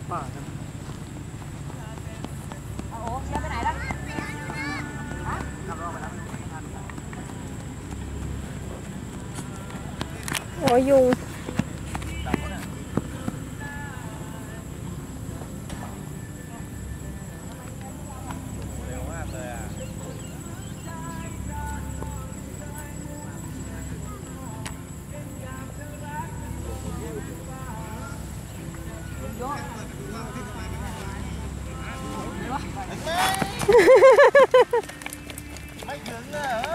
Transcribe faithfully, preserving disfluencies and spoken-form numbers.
ป่ากันโอ้โหเชียร์ไปไหนแล้วฮะขับรถไปแล้วโอ้ยุงไม่ถึงเลย